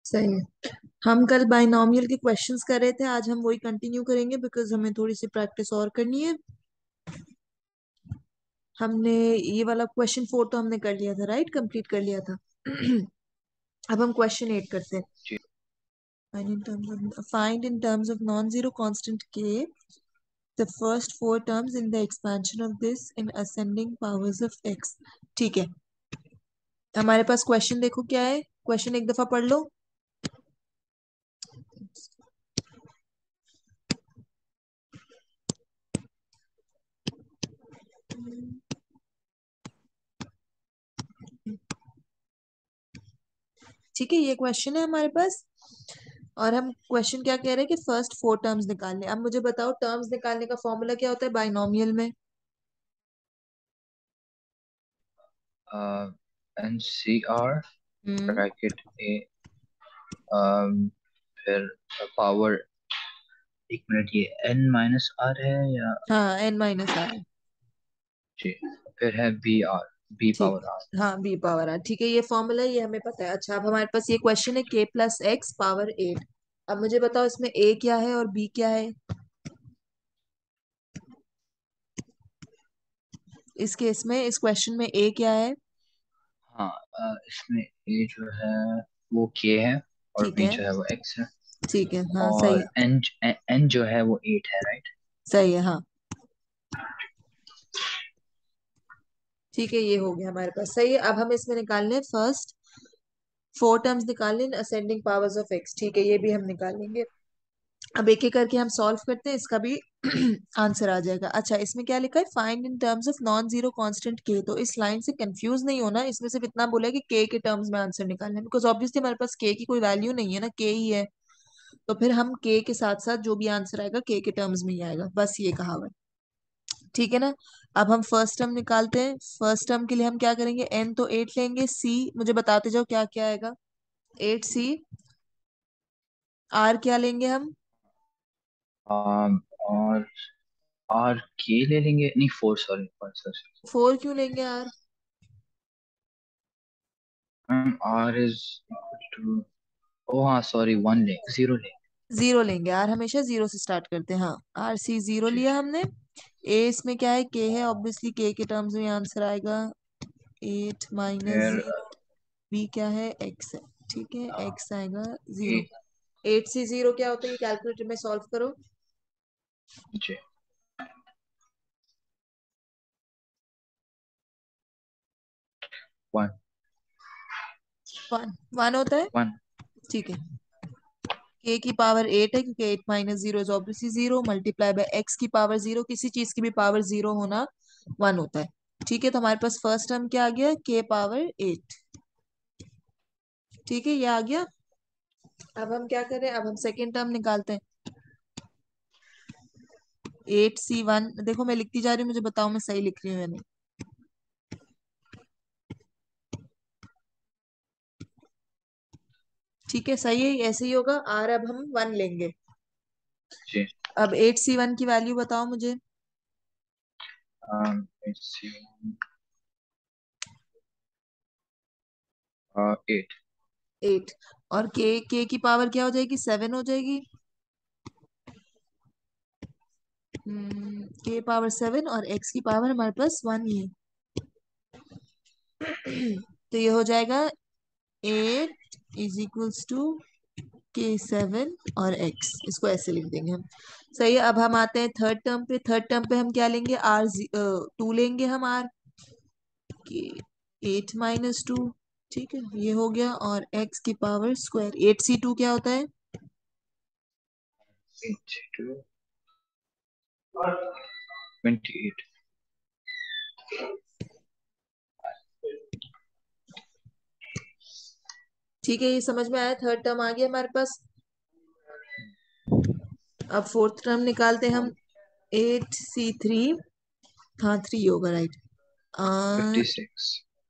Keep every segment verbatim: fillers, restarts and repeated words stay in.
सही है। हम कल बाइनोमियल के क्वेश्चंस कर रहे थे, आज हम वही कंटिन्यू करेंगे बिकॉज हमें थोड़ी सी प्रैक्टिस और करनी है। हमने ये वाला क्वेश्चन फोर तो हमने कर लिया था, राइट, कंप्लीट कर लिया था। अब हम क्वेश्चन एट करते हैं। जी। Find in terms of find in terms of non zero constant k the first four terms in the expansion of this in ascending powers of x. ठीक है, हमारे पास क्वेश्चन देखो क्या है। क्वेश्चन एक दफा पढ़ लो। ठीक है, ये क्वेश्चन है हमारे पास। और हम क्वेश्चन क्या कह रहे हैं कि फर्स्ट फोर टर्म्स निकालने। अब मुझे बताओ टर्म्स निकालने का फॉर्मूला क्या होता है बाइनोमियल में। N c r hmm. Bracket a, फिर पावर, एक मिनट, ये एन माइनस आर है या? हाँ, एन माइनस आर। जी। फिर है बी आर, बी ठीक पावर आर। है, हाँ, बी पावर आर। ठीक है, ये फॉर्मूला ये हमें पता है। अच्छा, अब हमारे पास ये क्वेश्चन है के प्लस एक्स पावर एट। अब मुझे बताओ इसमें ए क्या है और बी क्या है। इस केस में, इस क्वेश्चन में ए क्या है। हाँ, अ, इसमें ए जो है वो के है, और ठीक बी है। जो है वो एक्स है। ठीक है, हाँ, सही और है। एन एन जो है वो एट है, राइट? सही है, हाँ। ठीक है, ये हो गया हमारे पास। सही है, अब हम इसमें निकालने फर्स्ट फोर टर्म्स निकालने in ascending powers of x. ठीक है, ये भी हम निकालेंगे। अब एक एक करके हम सॉल्व करते हैं, इसका भी आंसर आ जाएगा। अच्छा, इसमें क्या लिखा है, find in terms of non zero constant k. तो इस लाइन से कंफ्यूज नहीं होना, इसमें सिर्फ इतना बोला है कि के के टर्म्स में आंसर निकालना है, बिकॉज ऑब्वियसली हमारे पास के की कोई वैल्यू नहीं है ना, के ही है। तो फिर हम के के साथ साथ जो भी आंसर आएगा के के टर्म्स में ही आएगा, बस ये कहावत। ठीक है ना। अब हम फर्स्ट टर्म निकालते हैं। फर्स्ट टर्म के लिए हम क्या करेंगे, एन तो एट लेंगे, सी मुझे बताते जाओ क्या क्या आएगा। Eight C. आर क्या लेंगे हम। um, और आर के ले लेंगे, नहीं four, sorry four, sorry. Four क्यों लेंगे r. R is equal to, ओ हाँ सॉरी, वन ले, जीरो ले। जीरो लेंगे, आर हमेशा जीरो से स्टार्ट करते हैं। हाँ, आर सी जीरो जी लिया जी। हमने। ए इसमें क्या है, के है, ऑब्वियसली के के टर्म्स में आंसर आएगा। एट माइनस फिर जीरो। बी क्या है, एक्स है। ठीक है, एक्स आएगा a, zero. Eight c zero क्या होता है, ये कैलकुलेटर में सॉल्व करो। जी, वन, वन। वन होता है। वन। ठीक है, के की पावर एट है क्योंकि eight minus zero is obviously zero, multiply by x की पावर जीरो। किसी चीज की भी पावर जीरो होना वन होता है। ठीक है, तो हमारे पास फर्स्ट टर्म क्या आ गया, के पावर एट। ठीक है, ये आ गया। अब हम क्या करें, अब हम सेकेंड टर्म निकालते हैं। एट सी वन, देखो मैं लिखती जा रही हूँ, मुझे बताओ मैं सही लिख रही हूँ या नहीं। ठीक है, सही है, ऐसे ही होगा। आर अब हम वन लेंगे। जी। अब एट सी वन की वैल्यू बताओ मुझे। um, let's see, eight. Eight. और के के की पावर क्या हो जाएगी, सेवन हो जाएगी। के पावर सेवन और एक्स की पावर हमारे पास वन ही है। तो ये हो जाएगा eight is equals to k seven और एक्स, इसको ऐसे लिख देंगे हम। सही है, अब हम आते हैं थर्ड टर्म पे। थर्ड टर्म पे हम क्या लेंगे, आर टू लेंगे हम। आर के एट माइनस टू। ठीक है, ये हो गया। और एक्स की power square, eight c two क्या होता है। Eight two twenty eight. ठीक है, ये समझ में आया, थर्ड टर्म आ गया हमारे पास। अब फोर्थ टर्म निकालते हैं हम। Eight c three. हाँ, थ्री होगा, right. Fifty six.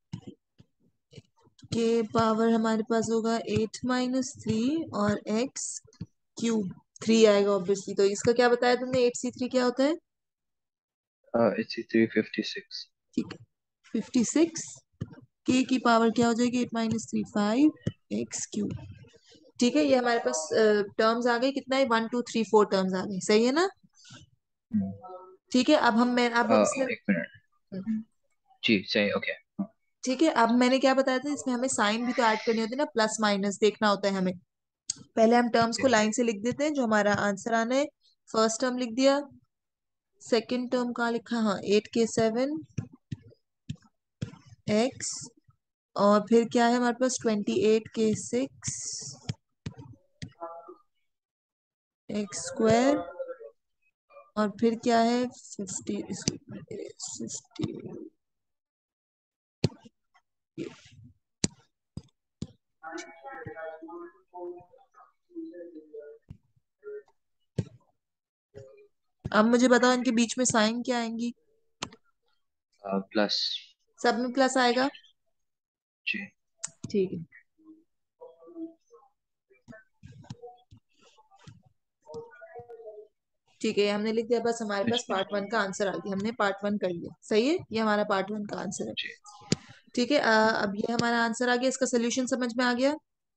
K power हमारे पास होगा एट माइनस थ्री और एक्स क्यूब। थ्री आएगा ऑब्वियसली, तो इसका क्या बताया तुमने, एट सी थ्री क्या होता है। Eighty three, fifty six. ठीक है, फिफ्टी सिक्स। के की पावर क्या हो जाएगी, eight minus three, five x cube. ठीक है, ये हमारे पास टर्म्स आ गई, कितना है, one two three four terms आ गई, सही है ना। हम्म, ठीक है, अब हम मैं अब अ, इसमें एक मिनट। हम्म, जी सही, ओके। हाँ, ठीक है, अब मैंने क्या बताया था, इसमें हमें साइन भी तो ऐड करनी होती है ना, प्लस माइनस देखना होता है हमें। पहले हम टर्म्स को जी लाइन से लिख देते हैं, जो हमारा आंसर आना है। फर्स्ट टर्म लिख दिया, सेकंड टर्म कहाँ लिखा, हाँ, एट के सेवन एक्स, और फिर क्या है हमारे पास, twenty eight k six x square, और फिर क्या है, फिफ्टी, फिफ्टी। अब मुझे बताओ इनके बीच में साइन क्या आएंगी। प्लस। सब में प्लस आएगा। जी ठीक है, ठीक है, ये हमने लिख दिया, बस हमारे जी पास जी पार्ट वन का आंसर आ गया, हमने पार्ट वन कर लिया, सही है, ये हमारा पार्ट वन का आंसर है। जी ठीक है, अ, अब ये हमारा आंसर आ गया, इसका सोल्यूशन समझ में आ गया।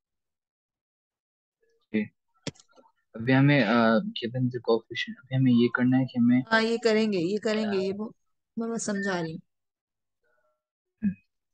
जी। अभी हमें गिवन द कोएफिशिएंट, अभी हमें ये करना है कि हमें हाँ, ये करेंगे, ये करेंगे, ये वो मैं बस समझा रही हूँ। हम्म,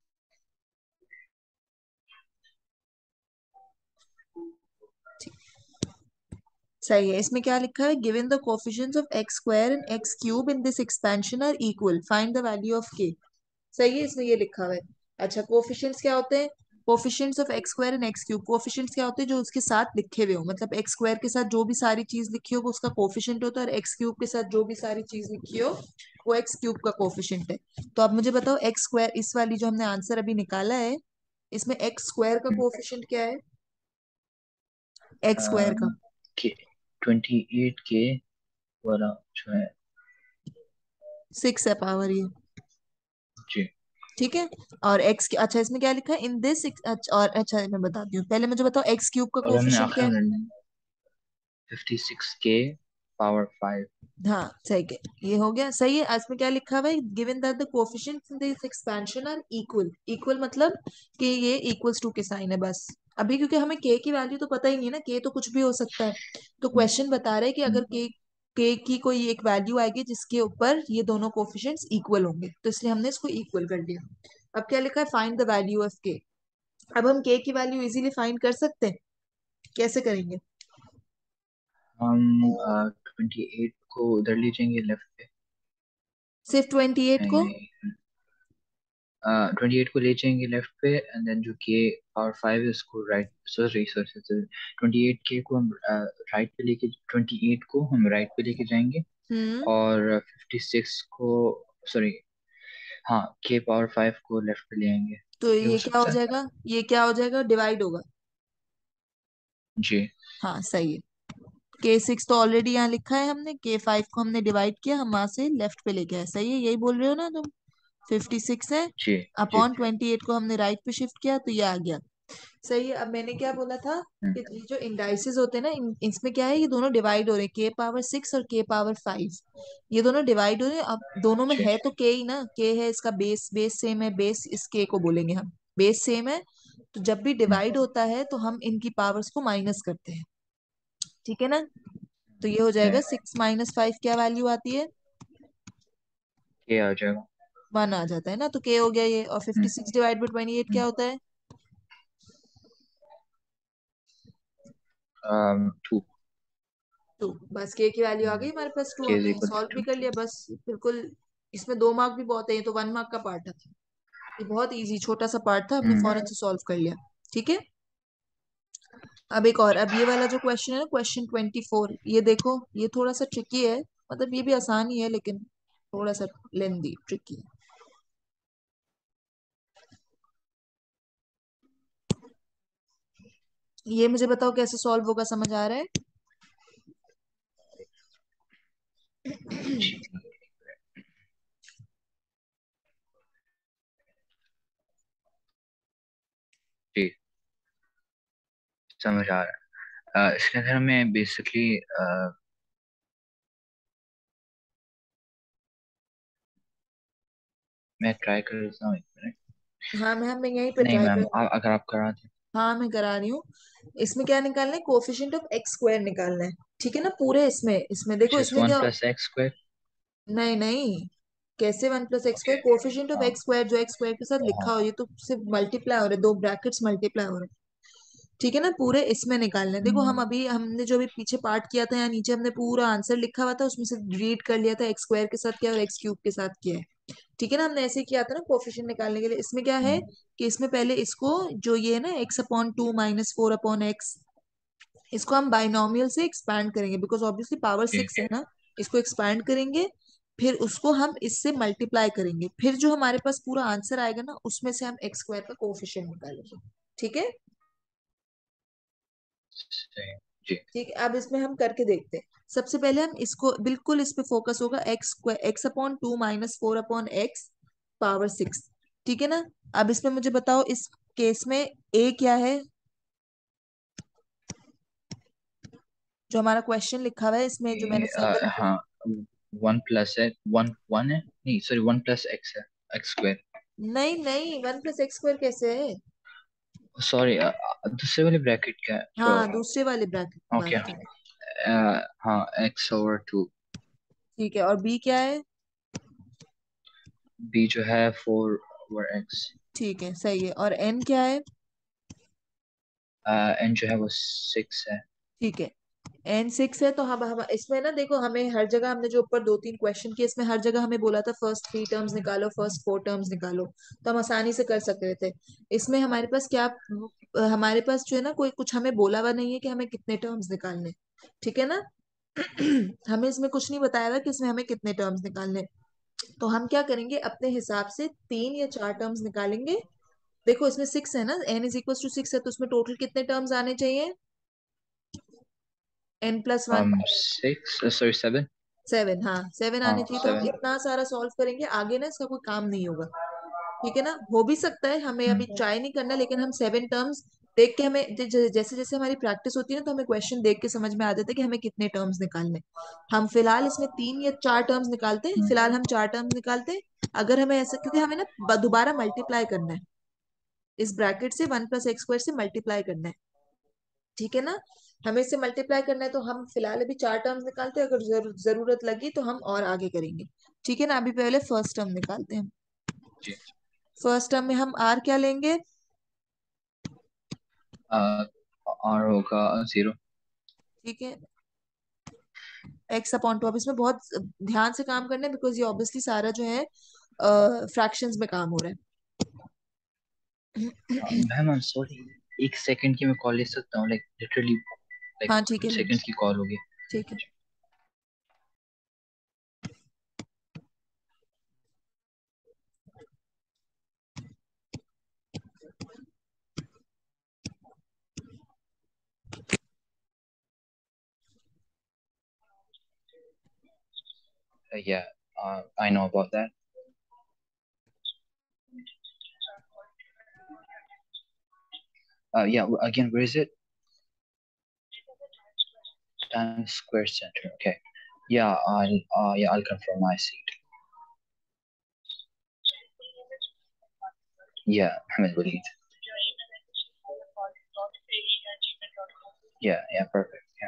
सही है, इसमें क्या लिखा है, given the coefficients of x square and x cube in this expansion are equal, find the value of k. सही है, इसमें ये लिखा हुआ है। अच्छा, कोफिशिएंट्स क्या होते हैं, coefficients of x square and x cube, coefficients क्या होते हैं, जो उसके साथ लिखे हुए हो, मतलब एक्स स्क्वायर के साथ जो भी सारी चीज लिखी हो वो उसका कोफिशिएंट होता है, और एक्स क्यूब के साथ जो भी सारी चीज लिखी हो वो एक्स क्यूब का कोफिशिएंट है। तो अब मुझे बताओ, एक्स स्क्वायर, इस वाली जो हमने आंसर अभी निकाला है, इसमें एक्स स्क्वायर का हम्म, कोफिशिएंट क्या है, एक्स स्क्वायर का अम, के ट्वेंटी एट के वाला जो है। सिक्स है पावर ये। जी। ठीक है, और एक्स, अच्छा इसमें क्या लिखा है, इन दिस, अच्छा, और अच्छा मैं बताती हूँ, पहले मुझे बताओ एक्स क्यूब का और हमने कोफिशिएंट क्या आखिर है। में fifty six k power five. हाँ सही है, ये हो गया, सही है। इसमें क्या लिखा हुआ है, given that the coefficients in this expansion are equal, equal मतलब कि ये इक्वल्स टू के साइन है बस। अभी क्योंकि हमें के की वैल्यू तो पता ही नहीं है ना, के तो कुछ भी हो सकता है, तो क्वेश्चन बता रहे हैं कि अगर के के की कोई एक वैल्यू आएगी जिसके ऊपर ये दोनों कोफिशिएंट्स इक्वल होंगे, तो इसलिए हमने इसको इक्वल कर दिया। अब क्या लिखा है, फाइंड द वैल्यू ऑफ के। अब हम के की वैल्यू इजीली फाइंड कर सकते हैं, कैसे करेंगे। हम ट्वेंटी एट को उधर ले जाएंगे लेफ्ट पे। सिर्फ ट्वेंटी एट नहीं को। नहीं, ट्वेंटी एट को ले जाएंगे लेफ्ट पे, एंड देन जो के पावर फाइव है उसको right, sorry sorry sorry, twenty eight k को हम राइट पे लेके, ट्वेंटी एट को हम राइट पे लेके जाएंगे। हम्म, और फिफ्टी सिक्स को, सॉरी, हाँ, के पावर फाइव को लेफ्ट पे ले आएंगे। तो ये हो ये क्या हो सकता है। जाएगा, ये क्या हो जाएगा, डिवाइड होगा। जी हाँ सही है, के सिक्स तो ऑलरेडी यहाँ लिखा है हमने, के फाइव को हमने डिवाइड किया, हम वहां से लेफ्ट पे लेके आए, सही है, यही बोल रहे हो ना तुम। फिफ्टी सिक्स है, जी जी अपॉन जी। ट्वेंटी एट को हमने राइट पे शिफ्ट किया, तो ये आ गया। सही है, अब मैंने क्या बोला था, हम्म, कि ये जो इंडाइसेस होते हैं ना, इन, इसमें क्या है, ये दोनों डिवाइड हो रहे हैं, के पावर सिक्स और के पावर फाइव, ये दोनों डिवाइड हो रहे हैं। अब दोनों में जी है तो के ही ना, के है, इसका बेस, बेस सेम है, बेस इस के को बोलेंगे हम, बेस सेम है। तो जब भी हम्म, डिवाइड होता है तो हम इनकी पावर्स को माइनस करते हैं, ठीक है ना। तो ये हो जाएगा, है, सिक्स माइनस फाइव क्या वैल्यू आती है, के आ जाएगा। वन आ जाता है ना, तो के हो गया ये, और fifty hmm six divide by twenty eight क्या हम्म, होता है। टू। टू, बस के की वैल्यू आ गई हमारे पास टू, के इज हमने इक्वल सॉल्व भी टू। कर लिया बस, बिल्कुल। इसमें दो मार्क भी बहुत है, ये तो वन मार्क का पार्ट है, ये बहुत इजी छोटा सा पार्ट था, हमने हम्म फौरन से सॉल्व कर लिया। ठीक है, अब एक और, अब ये वाला जो क्वेश्चन है ना, क्वेश्चन ट्वेंटी फोर, ये देखो, ये थोड़ा सा ट्रिकी है, मतलब ये भी आसान ही है लेकिन थोड़ा सा लेंदी ट्रिकी है। ये मुझे बताओ कैसे सॉल्व होगा, समझ आ रहा है। जी जी, समझ आ रहा है। अ, इसके अंदर हमें बेसिकली, मैं ट्राई कर लेता हूँ एक मिनट। हाँ मैं मैं यहीं पे नहीं ट्राई मैम, कर, अगर आप करा दें। हाँ मैं करा रही हूँ। इसमें क्या निकालना है, कोफिशिएंट ऑफ एक्स स्क्वायर निकालना है। ठीक है ना, पूरे इसमें इसमें देखो which is इसमें वन क्या, plus x square. नहीं नहीं, कैसे one plus x square, Okay. Coefficient of हाँ एक्स स्क्वायर जो एक्स स्क्वायर के साथ लिखा हाँ. हो, ये तो सिर्फ मल्टीप्लाई हो रहे, दो ब्रैकेट्स मल्टीप्लाई हो रहे। ठीक है ना, पूरे इसमें निकालना है। देखो हम हम्म, अभी हमने जो अभी पीछे पार्ट किया था, यहाँ नीचे हमने पूरा आंसर लिखा हुआ था, उसमें से रीड कर लिया था एक्स स्क्वायर के साथ क्या और एक्स क्यूब के साथ किया है। ठीक है ना, हमने ऐसे ही किया था ना कोफिशिएंट निकालने के लिए। इसमें क्या है हम्म, कि इसमें पहले इसको, जो ये है ना x upon two minus four upon x, इसको हम बाइनोमियल से एक्सपैंड करेंगे, बिकॉज ऑब्वियसली पावर ठीक सिक्स है है. ना। इसको एक्सपैंड करेंगे, फिर उसको हम इससे मल्टीप्लाई करेंगे, फिर जो हमारे पास पूरा आंसर आएगा ना, उसमें से हम एक्स स्क्वायर का कोफिशिएंट निकालेंगे। ठीक है। सही. जी. ठीक है, अब इसमें हम करके देखते हैं। सबसे पहले हम इसको बिल्कुल, इस पे फोकस होगा, x square x upon two minus four upon x power six. ठीक है ना। अब इसमें मुझे बताओ, इस केस में ए क्या है, जो हमारा क्वेश्चन लिखा हुआ है इसमें, जो मैंने ये, सर्कल अ, किया है। हाँ, वन प्लस है, वन वन है, नहीं सॉरी, वन प्लस एक्स है, एक्स स्क्वायर. नहीं नहीं, वन प्लस एक्स स्क्वायर कैसे है। सॉरी, दूसरे वाले ब्रैकेट क्या है जो. हाँ, दूसरे वाले ब्रैकेट की ओके. बात कर रहे हैं। हाँ, एक्स ओवर टू. ठीक है, और बी क्या है। बी जो है फोर ओवर एक्स. ठीक है, सही है, और एन क्या है। एन जो है वो सिक्स है. ठीक है, एन सिक्स है। तो हम हम इसमें ना देखो, हमें हर जगह, हमने जो ऊपर दो तीन क्वेश्चन किए, इसमें हर जगह हमें बोला था फर्स्ट थ्री टर्म्स निकालो, फर्स्ट फोर टर्म्स निकालो, तो हम आसानी से कर सकते थे। इसमें हमारे पास क्या, हमारे पास जो है ना, कोई कुछ हमें बोला हुआ नहीं है कि हमें कितने टर्म्स निकालने। ठीक है ना। हमें इसमें कुछ नहीं बताया था कि इसमें हमें कितने टर्म्स निकालने। तो हम क्या करेंगे, अपने हिसाब से तीन या चार टर्म्स निकालेंगे। देखो इसमें सिक्स है ना, n is equal to six है, तो उसमें टोटल कितने टर्म्स आने चाहिए, n plus one. um six, sorry seven. Seven, हाँ सेवन आने हाँ चाहिए। तो हम सेवन. इतना सारा सॉल्व करेंगे, आगे ना इसका कोई काम नहीं होगा। ठीक है ना, हो भी सकता है, हमें हम्म, अभी ट्राई नहीं करना, लेकिन हम सेवन टर्म्स देख के, हमें ज- ज- जैसे जैसे हमारी प्रैक्टिस होती है ना, तो हमें क्वेश्चन देख के समझ में आ जाता है कि हमें कितने टर्म्स निकालने। हम फिलहाल इसमें तीन या चार टर्म्स निकालते हैं, हम्म, फिलहाल हम चार टर्म्स निकालते हैं। अगर हमें ऐसा, क्योंकि हमें ना ब- दोबारा मल्टीप्लाई करना है, इस ब्रैकेट से वन प्लस एक्स स्क्वायर से मल्टीप्लाई करना है। ठीक है ना, हमें इससे मल्टीप्लाई करना है, तो हम फिलहाल अभी चार टर्म्स निकालते हैं, अगर जरू, जरूरत लगी तो हम और आगे करेंगे। ठीक है ना, अभी पहले फर्स्ट टर्म निकालते हैं। जी. फर्स्ट टर्म में हम आर क्या लेंगे। आर होगा जीरो. ठीक है, एक्स अपॉन टू। अब इसमें बहुत ध्यान से काम करना है, बिकॉज ये ऑब्वियसली सारा जो है फ्रैक्शंस में काम हो रहा है। मैम, आई एम सॉरी, एक सेकंड की मैं कॉल ले सकता हूँ, लाइक लिटरली, लाइक हाँ ठीक है, कुछ ले लो। सेकंड्स की कॉल होगी. ठीक है। Yeah, I know about that. Yeah, again where is it? Times Square Center. Okay. Yeah, I'll uh, yeah, I'll confirm my seat. Yeah, Ahmed Walid. Yeah, yeah, perfect. Yeah.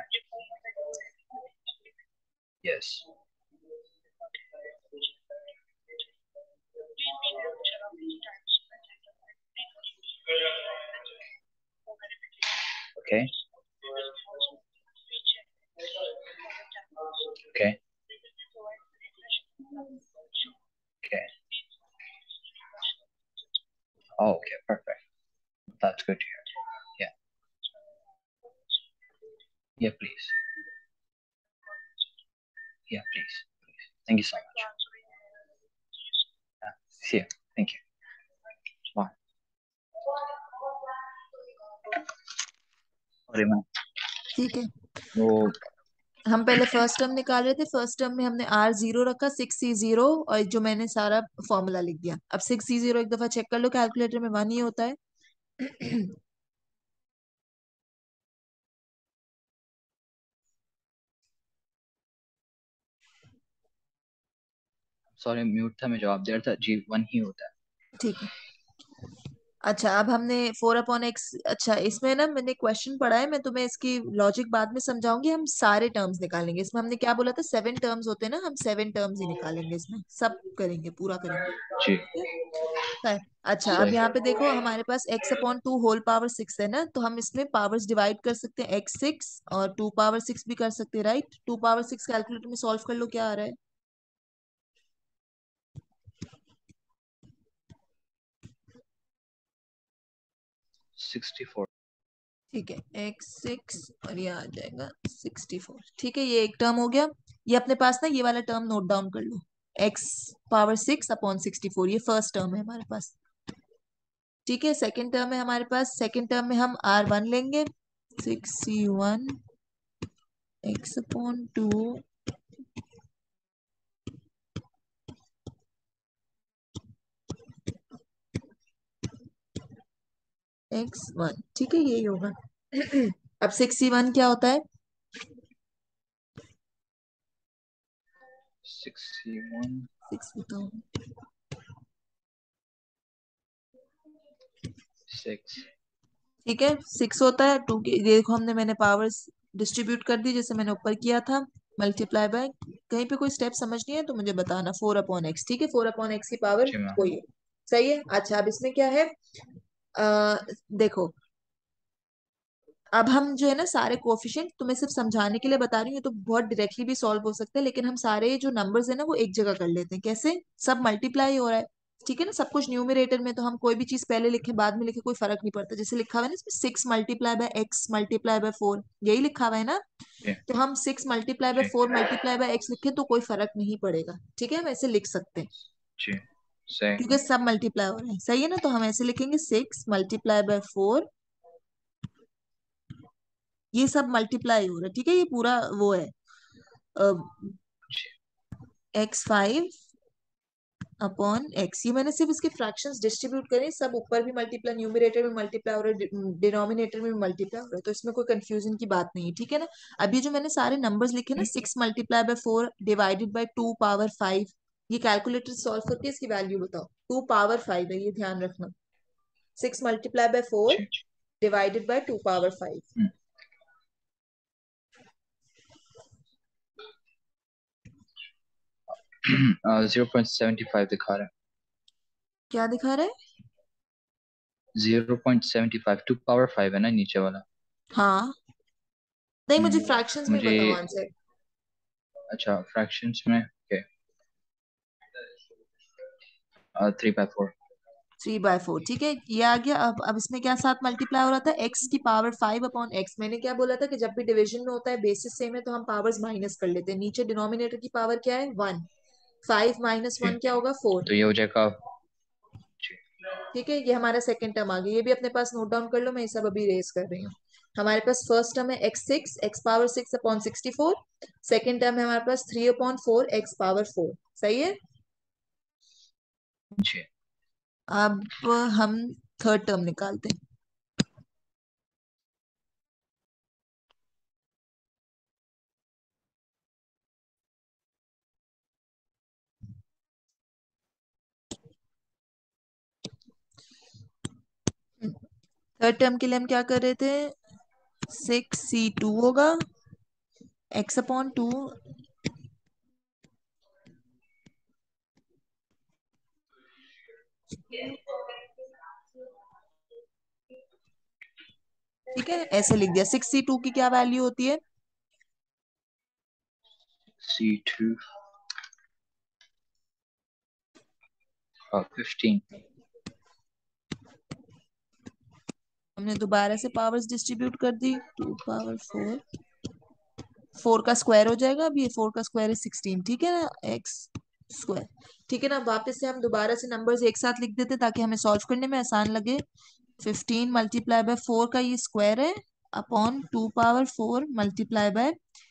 Yes. Okay. Okay. Okay. Oh, okay, perfect. That's good to hear. Yeah. Yeah, please. Yeah, please. Please. Thank you so much. Yeah. See you. Thank you. Bye. Sorry, ma'am. ठीक है, वो. हम पहले first term निकाल रहे थे। First term में हमने आर जीरो रखा, सिक्स सी जीरो, और जो मैंने सारा फॉर्मूला लिख दिया। अब सिक्स सी जीरो एक दफा चेक कर लो, कैलकुलेटर में वन ही होता है। सॉरी, म्यूट था, मैं जवाब दे रहा था. जी वन ही होता है. ठीक है। अच्छा, अब हमने फोर अपॉन एक्स, अच्छा इसमें ना मैंने क्वेश्चन पढ़ा है, मैं तुम्हें इसकी लॉजिक बाद में समझाऊंगी। हम सारे टर्म्स निकालेंगे इसमें, हमने क्या बोला था, सेवन टर्म्स होते हैं ना, हम सेवन टर्म्स ही निकालेंगे इसमें, सब करेंगे, पूरा करेंगे। जी। ठीक है। फाइन। अच्छा, अब सही। यहाँ पे देखो हमारे पास x upon two whole power six है ना, तो हम इसमें पावर्स डिवाइड कर सकते हैं, एक्स सिक्स और टू पावर सिक्स भी कर सकते हैं, right. Two power six calculator में सॉल्व कर लो, क्या आ रहा है। Sixty four. ठीक है, एक्स सिक्स और ये आ जाएगा सिक्सटी फोर। ठीक है, ये एक टर्म हो गया। ये अपने पास ना ये वाला टर्म नोट डाउन कर लो, x power six upon sixty four, ये फर्स्ट टर्म है हमारे पास। ठीक है, सेकंड टर्म है हमारे पास, सेकंड टर्म में हम आर वन लेंगे, six c one x upon two x one. ठीक है, यही होगा। अब सिक्स सी वन क्या होता है। Sixty one. सिक्स बताओ। सिक्स। ठीक है, सिक्स होता है टू की, देखो हमने मैंने पावर्स डिस्ट्रीब्यूट कर दी जैसे मैंने ऊपर किया था, मल्टीप्लाई बाय, कहीं पे कोई स्टेप समझ नहीं है तो मुझे बताना, फोर अपॉन एक्स। ठीक है, फोर अपॉन एक्स की पावर जी मैम। कोई है। सही है। अच्छा, अब इसमें क्या है, आ, देखो अब हम जो है ना सारे कोफिशिएंट, तुम्हें सिर्फ समझाने के लिए बता रही हूँ, ये तो बहुत डायरेक्टली भी सॉल्व हो सकता है, लेकिन हम सारे जो नंबर्स है ना वो एक जगह कर लेते हैं। कैसे, सब मल्टीप्लाई हो रहा है, ठीक है ना, सब कुछ न्यूमरेटर में, तो हम कोई भी चीज पहले लिखे बाद में लिखे कोई फर्क नहीं पड़ता। जैसे लिखा हुआ है ना इसमें, six multiply by x multiply by four, यही लिखा हुआ है ना। जी। तो हम सिक्स मल्टीप्लाई बाय जी। फोर मल्टीप्लाई बाय एक्स लिखे तो कोई फर्क नहीं पड़ेगा, ठीक है, हम ऐसे लिख सकते हैं, जी। सही। क्योंकि सब मल्टीप्लाई हो रहे हैं। सही है ना, तो हम ऐसे लिखेंगे सिक्स मल्टीप्लाई बाय फोर, ये सब मल्टीप्लाई हो रहा है, ठीक है, ये पूरा वो है, जी। एक्स फाइव अपॉन एक्स, ये मैंने सिर्फ इसके फ्रैक्शंस डिस्ट्रीब्यूट करे, सब ऊपर भी मल्टीप्लाई, न्यूमरेटर में मल्टीप्लाई हो रहा है, डिनोमिनेटर में भी मल्टीप्लाई हो रहा है, तो इसमें कोई कंफ्यूजन की बात नहीं है, ठीक है ना। अभी जो मैंने सारे नंबर्स लिखे ना, six multiply by four divided by two power five, ये कैलकुलेटर सॉल्व करके इसकी वैल्यू बताओ। टू पावर फाइव है, ये ध्यान रखना, सिक्स मल्टीप्लाई बाय फोर जी। Divided by two power five. Zero point seventy five दिखा रहा है। क्या दिखा रहा है। Zero point seventy five, two power five है ना नीचे वाला। हाँ, नहीं मुझे हम्म, फ्रैक्शंस में मुझे। बताओ आंसर। अच्छा, फ्रैक्शंस में, okay. Three by four. Three by four, ठीक है, ये आ गया। अब अब इसमें क्या साथ मल्टीप्लाई हो रहा था, एक्स की पावर फाइव अपॉन एक्स। मैंने क्या बोला था कि जब भी डिवीजन में होता है बेसिस सेम है तो हम पावर्स माइनस कर लेते हैं, नीचे डिनोमिनेटर की पावर क्या है, वन, फाइव माइनस जी। वन क्या होगा, फोर। तो ये हो जाएगा। जी। ठीक है, ये हमारा सेकंड टर्म आ गया, ये भी अपने पास नोट डाउन कर लो, मैं ये सब अभी रेस कर रही हूँ। हमारे पास फर्स्ट टर्म है x six x power six upon sixty four, second term है हमारे पास three upon four x power four. सही है। जी। अब हम थर्ड टर्म निकालते हैं। थर्ड टर्म के लिए हम क्या कर रहे थे, सिक्स सी टू होगा, एक्स अपॉन टू, ठीक है, ऐसे लिख दिया। सिक्स सी टू की क्या वैल्यू होती है, सी टू। फिफ्टीन। हमने दोबारा से पावर्स डिस्ट्रीब्यूट कर दी, टू पावर फोर, फोर का स्क्वायर हो जाएगा, अब ये फोर का स्क्वायर है सिक्सटीन, ठीक है ना, एक्स स्क्वायर। ठीक है ना, वापस से हम दोबारा से नंबर्स एक साथ लिख देते ताकि हमें सॉल्व करने में आसान लगे। फिफ्टीन मल्टीप्लाई बाय फोर का ये स्क्वायर है, upon two power four multiply by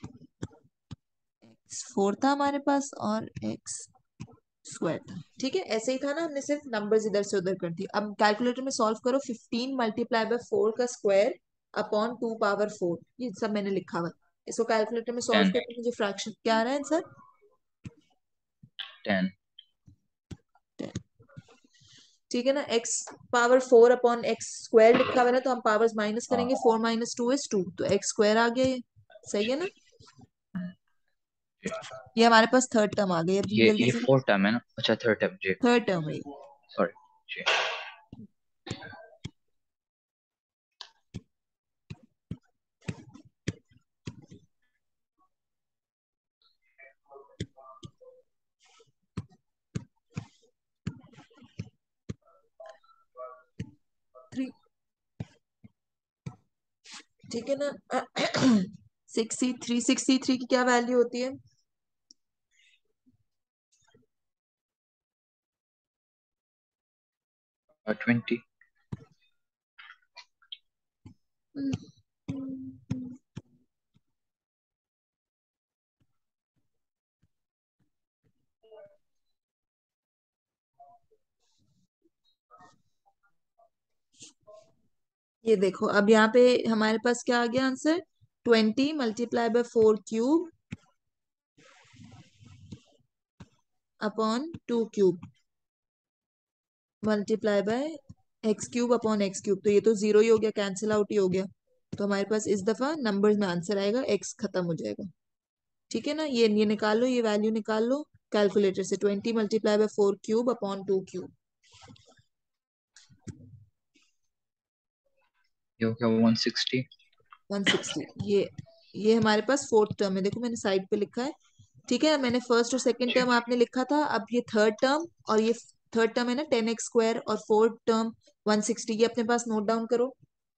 four था हमारे पास, और एक्स स्क्वायर था। ठीक है, ऐसे ही था ना, हमने सिर्फ नंबर्स इधर से उधर कर दिए। अब कैलकुलेटर में सॉल्व करो, फिफ्टीन मल्टीप्लाई बाय फोर का square upon two power four, ये सब मैंने लिखा हुआ है। इसको कैलकुलेटर में सॉल्व टेन। करके मुझे फ्रैक्शन क्या आ रहा है आंसर। टेन। ठीक है ना, x power four upon x square लिखा हुआ है ना, तो हम पावर्स माइनस हाँ करेंगे, four minus two is two, तो एक्स स्क्वायर आ गया ये। सही है ना, हम्म, जी। ये हमारे पास थर्ड टर्म आ गई। अब ये जल्दी ये से फोर्थ टर्म है ना? अच्छा, थर्ड टर्म जी। थर्ड टर्म है ये। सॉरी जी। थ्री, ठीक है ना। सिक्सटी थ्री, सिक्सटी थ्री की क्या वैल्यू होती है? ट्वेंटी। ये देखो, अब यहाँ पे हमारे पास क्या आ गया answer, twenty multiply by four cube upon two cube multiply by x cube upon x cube. तो ये तो जीरो ही हो गया, कैंसिल आउट ही हो गया। तो हमारे पास इस दफा नंबर्स में आंसर आएगा, एक्स खत्म हो जाएगा। ठीक है ना, ये ये निकाल लो, ये वैल्यू निकाल लो कैलकुलेटर से, twenty multiply by four cube upon two cube. ये हो गया वन सिक्सटी। One sixty. ये ये हमारे पास फोर्थ टर्म है, देखो मैंने साइड पे लिखा है। ठीक है, मैंने फर्स्ट और सेकंड जी। टर्म आपने लिखा था, अब ये थर्ड टर्म, और ये थर्ड टर्म है ना टेन एक्स स्क्वायर, और फोर्थ टर्म वन सिक्सटी, ये अपने पास नोट डाउन करो।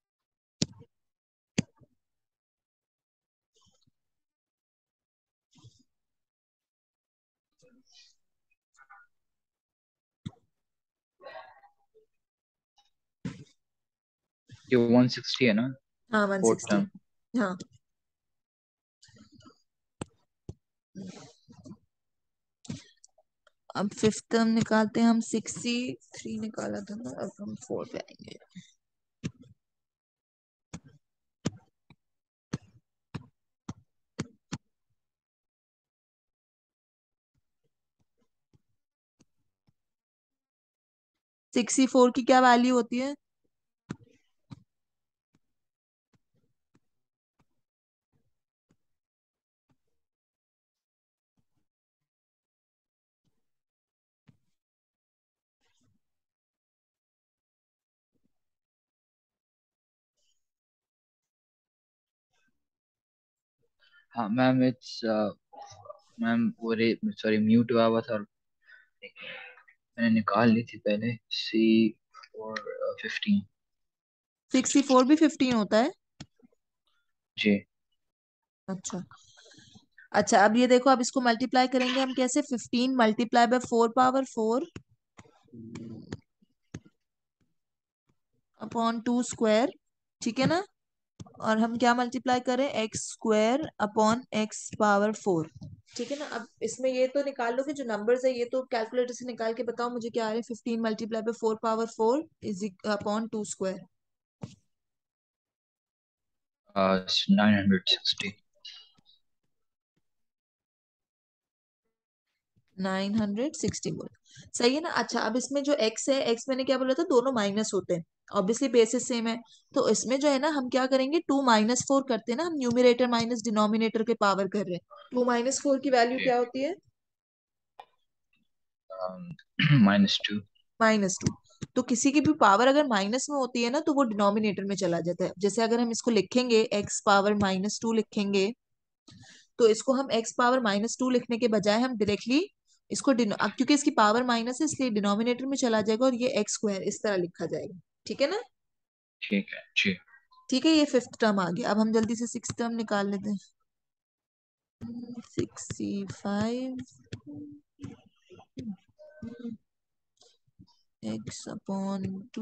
ये वन सिक्सटी है ना? हाँ वन फोर्थ सिक्सटी टर्म। हाँ। अब फिफ्थ टर्म निकालते हैं हम, सिक्सटी थ्री निकाला था ना, अब हम फोर पे आएंगे। सिक्सटी फोर की क्या वैल्यू होती है? हाँ मैम, इट्स मैम वो रे सॉरी म्यूट हुआ हुआ था और मैंने निकाल ली थी पहले। सी और फिफ्टीन। सिक्सटी फोर भी फिफ्टीन होता है? जी। अच्छा। अच्छा, अब ये देखो, अब इसको मल्टीप्लाई करेंगे हम कैसे, fifteen multiply by four power four upon two square. ठीक है ना, और हम क्या मल्टीप्लाई करें, x square upon x power four. ठीक है ना, अब इसमें ये तो निकाल लो कि जो नंबर्स है, ये तो कैलकुलेटर से निकाल के बताओ मुझे क्या आ रहे हैं। Fifteen multiply by four power four is upon two square. Nine hundred sixty. Nine hundred sixty बोल, सही है ना। अच्छा, अब इसमें जो x है, x मैंने क्या बोला था, दोनों माइनस होते हैं, ऑब्वियसली बेसिस सेम है। तो इसमें जो है ना, हम क्या करेंगे, टू माइनस फोर करते हैं ना, हम न्यूमिनेटर माइनस डिनोमिनेटर के पावर कर रहे हैं। टू माइनस फोर की वैल्यू जी। क्या होती है? Minus two. Minus two. तो किसी की भी पावर अगर माइनस में होती है ना, तो वो डिनोमिनेटर में चला जाता है। जैसे अगर हम इसको लिखेंगे, एक्स पावर माइनस टू लिखेंगे, तो इसको हम एक्स पावर माइनस टू लिखने के बजाय हम डायरेक्टली इसको डिनो अब क्योंकि इसकी पावर माइनस है, इसलिए डिनोमिनेटर में चला जाएगा, और ये एक्स स्क्वायर इस तरह लिखा जाएगा। ठीक है ना। ठीक है जी। ठीक है, ये फिफ्थ टर्म आ गया। अब हम जल्दी से सिक्स टर्म निकाल लेते हैं। Sixty five, x upon two,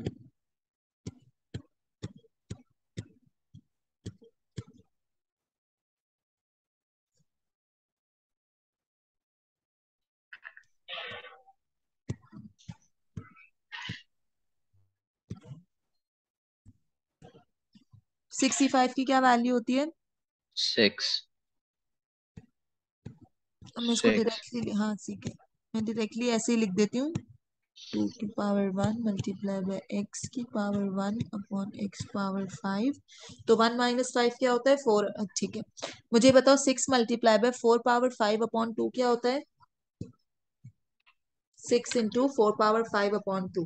sixty five की क्या वैल्यू होती है? सिक्स। अब मैं इसको सिक्स। डायरेक्टली, हाँ ठीक है, मैं डायरेक्टली ऐसे ही लिख देती हूँ। टू की power one multiply by x की power one upon x power five. तो वन माइनस फाइव क्या होता है? फोर। ठीक है, मुझे बताओ six multiply by four power five upon two क्या होता है? Six into four power five upon two.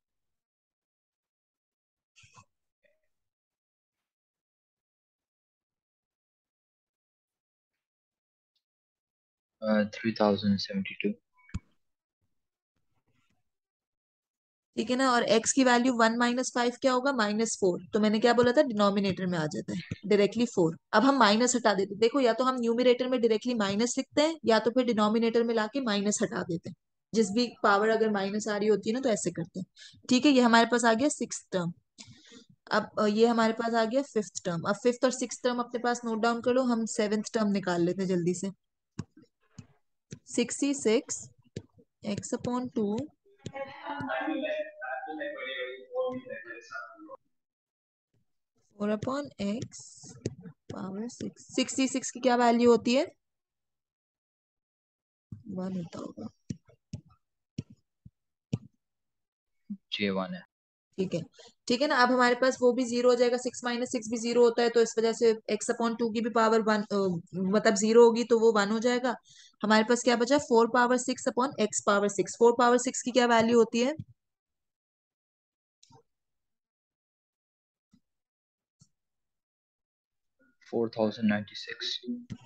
Three thousand seventy two. ठीक है ना, और x की वैल्यू वन माइनस फाइव क्या होगा? Minus four. तो मैंने क्या बोला था? डिनोमिनेटर में आ जाता है डायरेक्टली फोर। अब हम माइनस हटा देते हैं। देखो, या तो हम न्यूमिनेटर में डायरेक्टली माइनस लिखते हैं या तो फिर डिनोमिनेटर में लाके माइनस हटा देते हैं। जिस भी पावर अगर माइनस आ रही होती है ना, तो ऐसे करते हैं। ठीक है, ये हमारे पास आ गया सिक्स टर्म। अब अ, ये हमारे पास आ गया फिफ्थ टर्म। अब फिफ्थ और सिक्स टर्म अपने पास नोट डाउन कर लो। हम सेवेंथ टर्म निकाल लेते हैं जल्दी से। Sixty six x upon two four upon x power six. Sixty six की क्या वैल्यू होती है? वन होता होगा। जे वन है। ठीक है, ठीक है ना। अब हमारे पास वो भी जीरो हो जाएगा। सिक्स माइनस सिक्स भी जीरो होता है, तो इस वजह से एक्स अपॉन टू की भी पावर वन मतलब जीरो होगी, तो वो वन हो जाएगा। हमारे पास क्या बचा? Four power six upon x power six. Four power six की क्या वैल्यू होती है? Four thousand ninety six.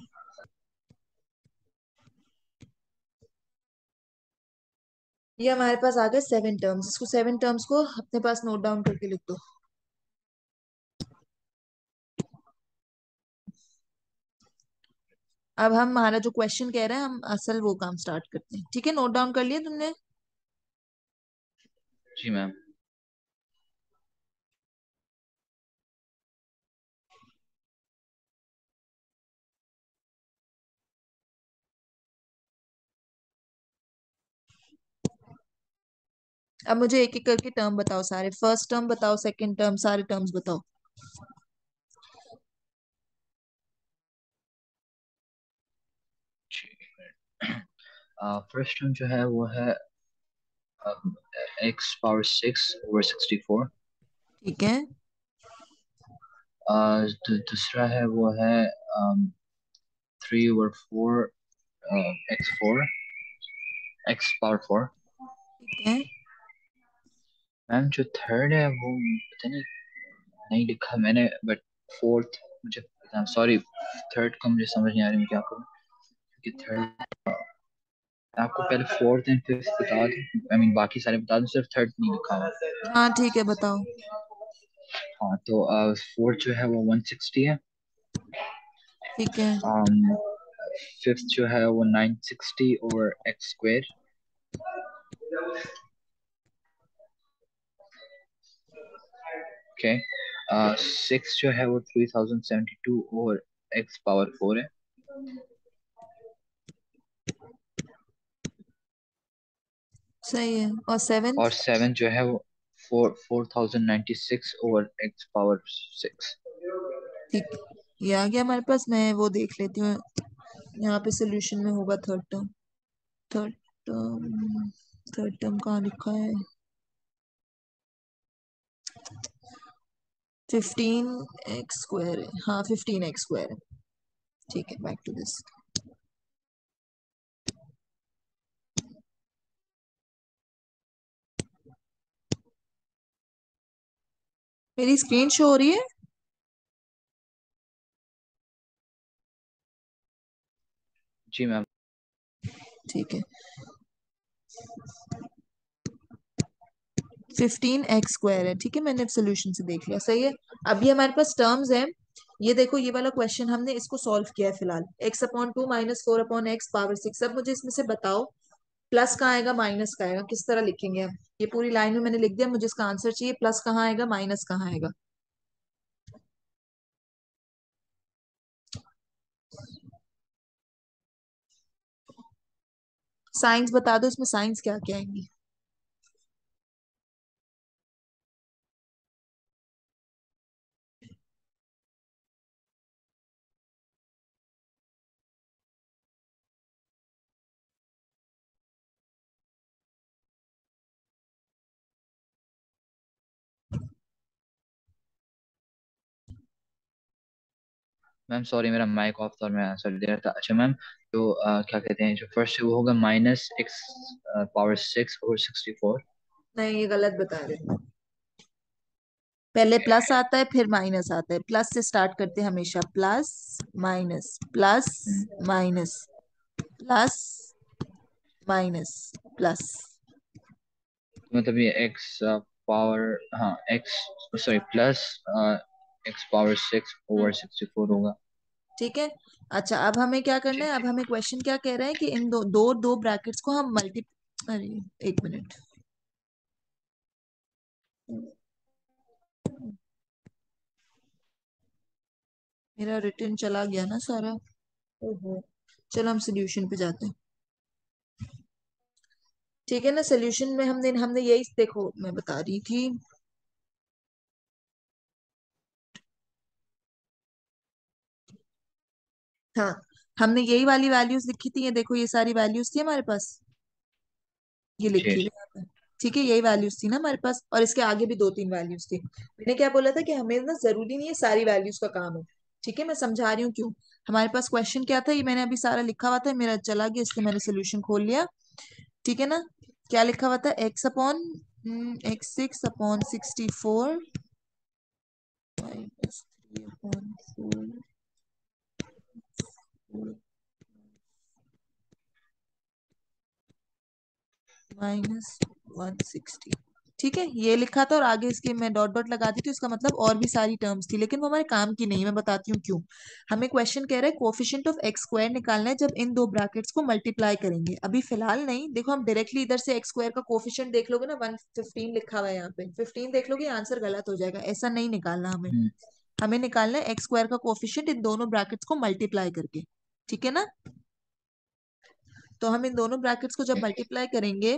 ये हमारे पास आ गए सेवन टर्म्स। इसको सेवन टर्म्स को अपने पास नोट डाउन करके लिख दो। अब हम हमारा जो क्वेश्चन कह रहा है, हम असल वो काम स्टार्ट करते हैं। ठीक है, नोट डाउन कर लिया तुमने? जी मैम। अब मुझे एक एक करके टर्म बताओ सारे। फर्स्ट टर्म बताओ, सेकंड टर्म, सारे टर्म्स बताओ। फर्स्ट टर्म जो है वो है x power six over sixty four. ठीक है, दूसरा है वो है three over four x four x power four. ठीक है। मैम जो थर्ड है वो पता नहीं, नहीं लिखा मैंने, बट फोर्थ मुझे, सॉरी, थर्ड का मुझे समझ नहीं आ रही मैं क्या करूँ, क्योंकि थर्ड आपको पहले फोर्थ एंड फिफ्थ बता दूं, आई मीन बाकी सारे बता दूं, सिर्फ थर्ड नहीं लिखा हुआ। हाँ ठीक है, बताओ। हाँ तो फोर्थ जो है वो वन सिक्सटी है। ठीक है, फिफ्थ जो है वो nine sixty over x square. Okay. Six जो है वो three thousand seventy two over x power four है। सही है। और और सेवेंथ? सेवन जो है वो four four thousand ninety six over x power six. ठीक, ये आ गया हमारे पास। मैं वो देख लेती हूँ यहाँ पे सोल्यूशन में होगा third term. Third term, third term कहाँ लिखा है? फिफ्टीन एक्स स्क्वायर है। हाँ, फिफ्टीन एक्स स्क्वायर है। ठीक है, बैक टू दिस। मेरी स्क्रीन शो हो रही है? जी मैम। ठीक है, फिफ्टीन एक्स स्क्वायर है। ठीक है, मैंने सोल्यूशन से देख लिया। सही है। अभी हमारे पास टर्म्स है। ये देखो, ये वाला क्वेश्चन हमने इसको सॉल्व किया है फिलहाल। X upon two minus four upon x power six. अब मुझे इसमें से बताओ, प्लस कहाँ आएगा, माइनस कहाँ आएगा, किस तरह लिखेंगे हम? ये पूरी लाइन में मैंने लिख दिया, मुझे इसका आंसर चाहिए। प्लस कहाँ आएगा, माइनस कहाँ आएगा? साइंस बता दो, इसमें साइंस क्या क्या आएंगी? मैम सॉरी, मेरा माइक ऑफ था और मैं आंसर दे रहा था। अच्छा मैम, तो अ, क्या कहते हैं, जो फर्स्ट वो होगा minus x power six over sixty four. नहीं, ये गलत बता रहे हो। पहले प्लस आता है फिर माइनस आता है, प्लस से स्टार्ट करते हैं हमेशा, plus minus plus minus plus minus plus. मतलब ये एक्स पावर, हाँ x, sorry plus x power six over sixty four होगा। ठीक है। अच्छा, अब हमें क्या करना है, ठीक अब ठीक। हमें क्वेश्चन क्या कह रहा है कि इन दो दो दो ब्रैकेट्स को हम मल्टी, अरे एक मिनट, मेरा रिटर्न चला गया ना सारा। ओहो। चलो हम सोल्यूशन पे जाते हैं। ठीक है ना, सोल्यूशन में हमने हमने यही देखो, मैं बता रही थी। हाँ, हमने यही वाली वैल्यूज लिखी थी, ये देखो ये सारी वैल्यूज थी हमारे पास, ये लिखी हुई ठीक। है यहाँ पे। ठीक है, यही वैल्यूज थी ना हमारे पास, और इसके आगे भी दो तीन वैल्यूज थी। मैंने क्या बोला था कि हमें ना जरूरी नहीं है सारी वैल्यूज का काम हो। ठीक है, मैं समझा रही हूँ क्यों। हमारे पास क्वेश्चन क्या था, ये मैंने अभी सारा लिखा हुआ था, मेरा चला गया इसलिए मैंने सोल्यूशन खोल लिया। ठीक है ना, क्या लिखा हुआ था, x upon x six upon sixty four, minus three upon four, minus one sixty. ठीक है, ये लिखा था, और आगे इसके मैं डॉट डॉट लगा दी थी, इसका मतलब और भी सारी टर्म्स थी, लेकिन वो हमारे काम की नहीं। मैं बताती हूँ क्यों। हमें क्वेश्चन कह रहा है कोफिशिएंट ऑफ एक्स स्क्वायर निकालना है जब इन दो ब्रैकेट्स को मल्टीप्लाई करेंगे। अभी फिलहाल नहीं, देखो हम डायरेक्टली इधर से एक्स स्क्वायर का कोफिशिएंट देख लोगे ना, वन फिफ्टीन लिखा हुआ है यहाँ पे, फिफ्टीन देख लोगे, आंसर गलत हो जाएगा। ऐसा नहीं निकालना हमें। हम्म। हमें निकालना है एक्स स्क्वायर का कोफिशिएंट इन दोनों ब्रैकेट्स को मल्टीप्लाई करके। ठीक है ना, तो हम इन दोनों ब्रैकेट्स को जब मल्टीप्लाई करेंगे,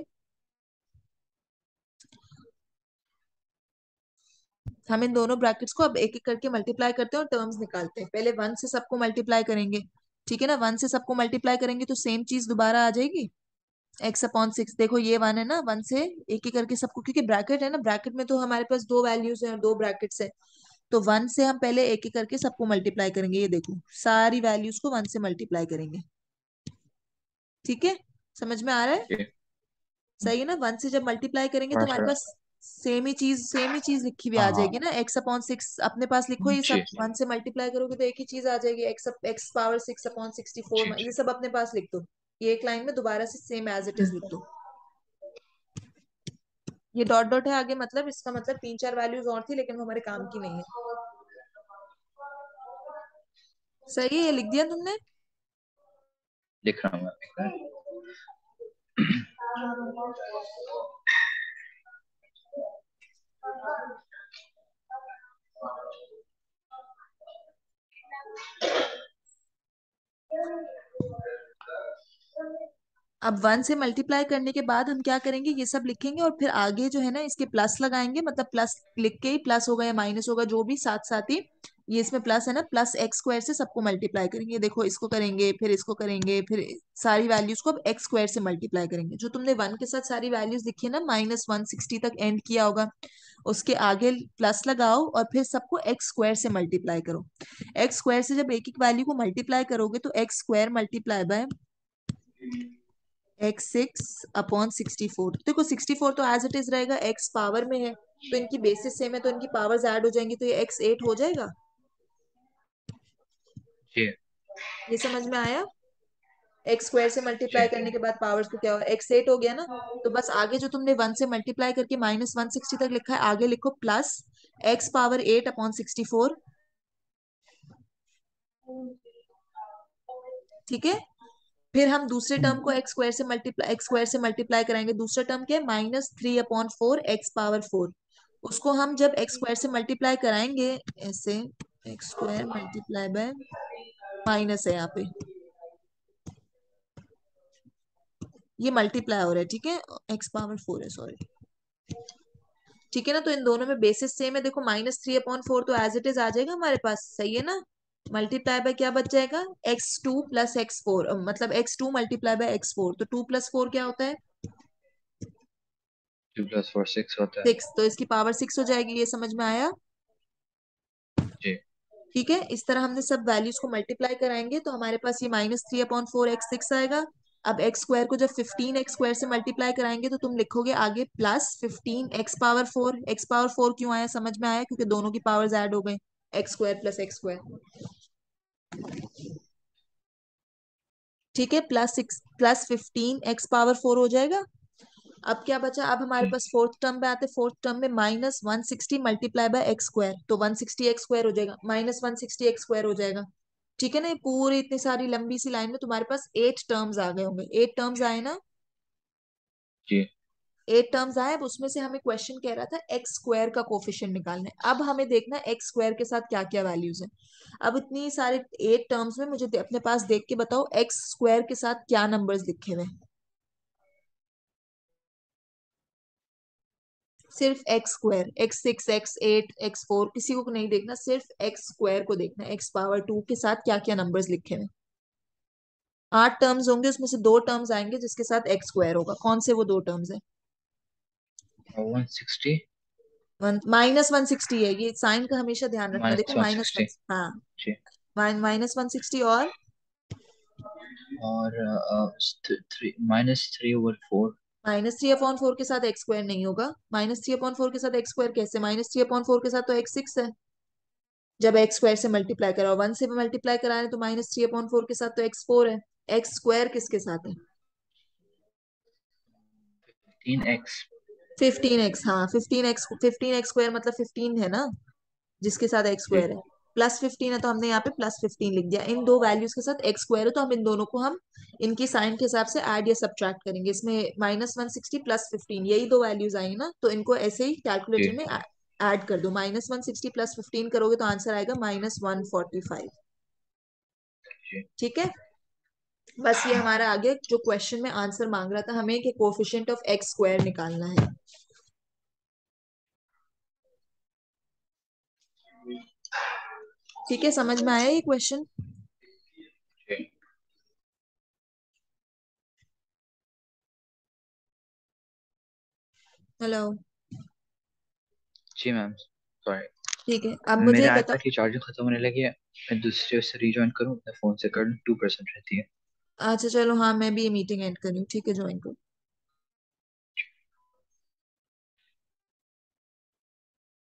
हम इन दोनों ब्रैकेट्स को अब एक एक करके मल्टीप्लाई करते हैं और टर्म्स निकालते हैं। पहले वन से सबको मल्टीप्लाई करेंगे। ठीक है ना, वन से सबको मल्टीप्लाई करेंगे तो सेम चीज दोबारा आ जाएगी, एक्स अपॉन सिक्स। देखो ये वन है ना, वन से एक एक करके सबको, क्योंकि ब्रैकेट है ना, ब्रैकेट में तो हमारे पास दो वैल्यूज हैं और दो ब्रैकेट्स हैं, तो वन से हम पहले एक एक करके सबको मल्टीप्लाई करेंगे। ये देखो सारी वैल्यूज को वन से मल्टीप्लाई करेंगे। ठीक है, समझ में आ रहा है। ठीक। सही है ना, वन से जब मल्टीप्लाई करेंगे तो थोड़ा हमारे सा। पास सेम ही चीज सेम ही चीज लिखी हुई हाँ आ जाएगी हाँ। ना, एक्स अपॉन सिक्स अपने पास लिखो, ये सब जी वन से मल्टीप्लाई करोगे तो एक ही चीज आ जाएगी, x x power six upon sixty four, जी ये जी। सब अपने पास लिख दो। ये एक लाइन में दोबारा से सेम एज इट इज लिख दो। ये डॉट डॉट है आगे, मतलब इसका मतलब तीन चार वैल्यूज और थी लेकिन वो हमारे काम की नहीं है। सही है, ये लिख दिया तुमने। लिख रहा हूँ मैं, लिख रहा अब वन से मल्टीप्लाई करने के बाद हम क्या करेंगे, ये सब लिखेंगे और फिर आगे जो है ना इसके प्लस लगाएंगे, मतलब प्लस लिख के ही, प्लस होगा या माइनस होगा जो भी, साथ साथ ही ये इसमें प्लस है ना, प्लस एक्स स्क्वायर से सबको मल्टीप्लाई करेंगे। देखो इसको करेंगे फिर इसको करेंगे, फिर सारी वैल्यूज को अब एक्स स्क्वायर से मल्टीप्लाई करेंगे। जो तुमने वन के साथ सारी वैल्यूज लिखी है ना, माइनस वन सिक्सटी तक एंड किया होगा, उसके आगे प्लस लगाओ और फिर सबको एक्स स्क्वायर से मल्टीप्लाई करो। एक्स स्क्वायर से जब एक एक वैल्यू को मल्टीप्लाई करोगे तो x square multiply by x six upon sixty four. देखो सिक्सटी फोर तो एज इट इज रहेगा, एक्स पावर में है तो इनकी बेसिस सेम है तो इनकी पावर्स ऐड हो जाएंगी, तो ये एक्स एट हो जाएगा। जी ये समझ में आया। एक्स स्क्वायर से मल्टीप्लाई जी। करने के बाद पावर्स को क्या होगा, एक्स एट हो गया ना। तो बस आगे जो तुमने वन से मल्टीप्लाई करके माइनस वन सिक्सटी तक लिखा है, आगे लिखो plus x power eight upon sixty four. ठीक है, फिर हम दूसरे टर्म को हम्म। एक्स स्क्वायर से मल्टीप्लाई एक्स स्क्वायर से मल्टीप्लाई कराएंगे। दूसरा टर्म क्या है, minus three upon four x power four. उसको हम जब एक्स स्क्वायर से मल्टीप्लाई कराएंगे, ऐसे x square multiply by, minus है यहाँ पे, ये मल्टीप्लाई हो रहा है। ठीक है, एक्स पावर फोर है, सॉरी। ठीक है ना, तो इन दोनों में बेसिस सेम है। देखो माइनस थ्री अपॉन फोर तो एज इट इज आ जाएगा हमारे पास, सही है ना। मल्टीप्लाई बाय क्या बच जाएगा, x two plus x four, मतलब x two multiply by x four, तो टू प्लस फोर क्या होता है, टू प्लस फोर सिक्स होता है। सिक्स, तो इसकी पावर सिक्स हो जाएगी। ये समझ में आया। जी। ठीक है, इस तरह हमने सब वैल्यूज को मल्टीप्लाई कराएंगे तो हमारे पास ये minus three upon four x six आएगा। अब एक्स स्क्वायर को जब फिफ्टीन एक्स स्क्वायर से मल्टीप्लाई कराएंगे तो तुम लिखोगे आगे plus fifteen x power four. X power four क्यों आया, समझ में आया, क्योंकि दोनों की पावर्स ऐड हो गए, x square plus x square. ठीक है, plus six plus fifteen x power four हो जाएगा। अब क्या बचा, अब हमारे जी पास फोर्थ टर्म में आते, फोर्थ टर्म में minus one sixty multiply by x square, तो वन सिक्सटी एक्स स्क्वायर हो जाएगा, minus one sixty x square हो जाएगा। ठीक है ना, ये पूरी इतनी सारी लंबी सी लाइन में तुम्हारे पास एट टर्म्स आ गए होंगे, एट टर्म्स आए ना, जी एट टर्म्स आए। अब उसमें से हमें क्वेश्चन कह रहा था एक्स स्क्वायर का कोफिशिएंट निकालना है। अब हमें देखना है एक्स स्क्वायर के साथ क्या क्या वैल्यूज है। अब इतनी सारे एट टर्म्स में मुझे दे- अपने पास देख के बताओ एक्स स्क्वायर के साथ क्या नंबर्स लिखे हुए हैं। सिर्फ x square, x six x eight x four किसी को नहीं देखना, सिर्फ एक्स स्क्वायर को देखना है, एक्स पावर टू के साथ क्या क्या नंबर्स लिखे हुए हैं। आठ टर्म्स होंगे, उसमें से दो टर्म्स आएंगे जिसके साथ एक्स स्क्वायर होगा, कौन से वो दो टर्म्स है। One sixty. One minus one sixty है, ये साइन का हमेशा ध्यान रखना, माइनस देखो वन माइनस वन, सिक्सटी हाँ, जी। माइनस वन सिक्सटी और और three minus three over four. Minus three upon four के साथ एक्स स्क्वायर नहीं होगा। माइनस थ्री अपॉन फोर के साथ एक्स स्क्वायर कैसे, माइनस थ्री अपॉन फोर के साथ तो एक्स सिक्स है, जब एक्स स्क्वायर से मल्टीप्लाई कराओ, वन से मल्टीप्लाई करा रहे हैं तो माइनस थ्री अपॉन फोर के साथ तो एक्स फोर है। एक्स स्क्वायर किसके साथ है, फिफ्टीन एक्स। फिफ्टीन एक्स, हाँ fifteen x, fifteen x square मतलब फिफ्टीन है ना, जिसके साथ एक्स जी स्क्वायर है। प्लस फिफ्टीन है तो हमने यहाँ पे प्लस फिफ्टीन लिख दिया, इन दो वैल्यूज के साथ एक्स स्क्वायर है तो हम इन दोनों को हम इनकी साइन के हिसाब से ऐड या सब्ट्रैक्ट करेंगे। इसमें minus one sixty plus fifteen यही दो वैल्यूज आई ना, तो इनको ऐसे ही जी कैलकुलेटर में ऐड कर दो, minus one sixty plus fifteen करोगे तो आंसर आएगा माइनस वन फोर्टी फाइव। जी ठीक है, बस ये हमारा आगे जो क्वेश्चन में आंसर मांग रहा था हमें कि कोफिशिएंट ऑफ एक्स स्क्वायर निकालना है। ठीक है, समझ में आया ये क्वेश्चन। जी हेलो। जी मैम, सॉरी। ठीक है, अब मुझे मेरे बताओ। आईपैड की चार्जिंग खत्म होने लगी है। मैं दूसरे से रिजॉइन करूँ, अपने फोन से कर लूँ, टू परसेंट रहती है। अच्छा चलो, हाँ मैं भी ये मीटिंग एंड कर रही हूँ, ठीक है, ज्वाइन करो।